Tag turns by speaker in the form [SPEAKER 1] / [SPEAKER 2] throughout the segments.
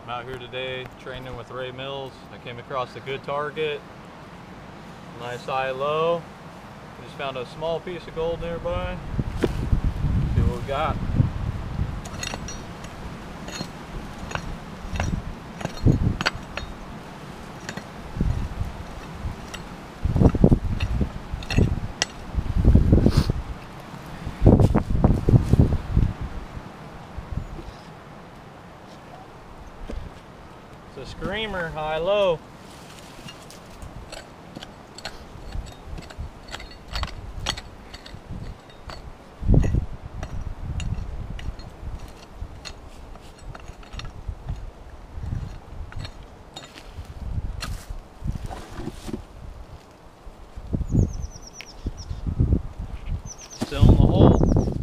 [SPEAKER 1] I'm out here today training with Ray Mills. I came across a good target. Nice high low. Just found a small piece of gold nearby. See what we got. It's a screamer, high low. Still in the hole.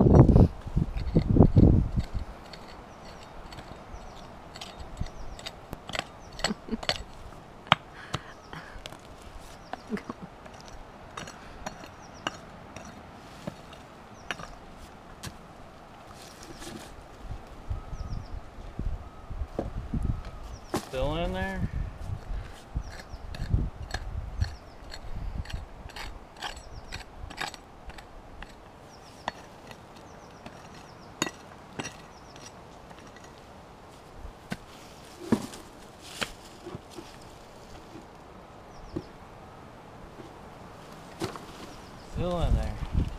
[SPEAKER 1] Still in there. Still in there.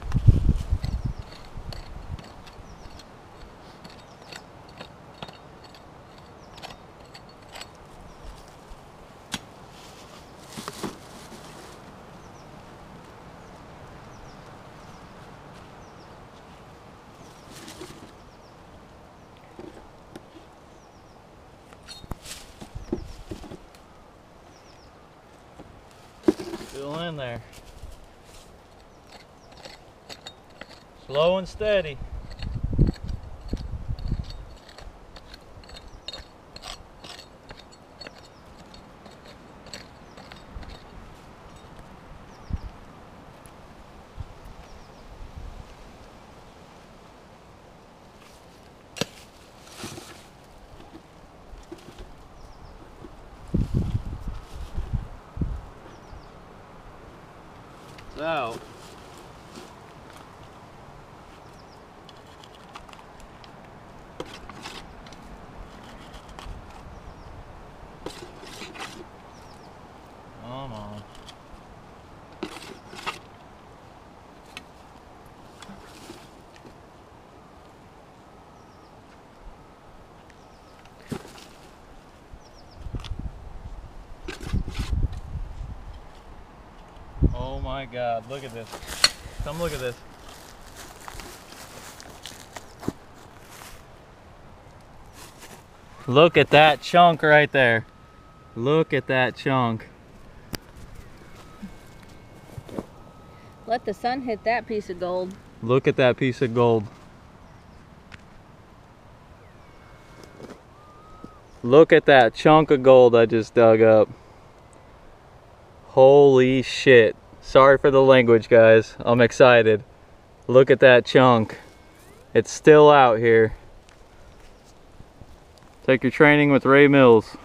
[SPEAKER 1] Still in there. Slow and steady. It's out. Come on. Oh my God, look at this. Come look at this. Look at that chunk right there. Look at that chunk.
[SPEAKER 2] Let the sun hit that piece of gold.
[SPEAKER 1] Look at that piece of gold. Look at that chunk of gold I just dug up. Holy shit. Sorry for the language, guys. I'm excited. Look at that chunk. It's still out here. Take your training with Ray Mills.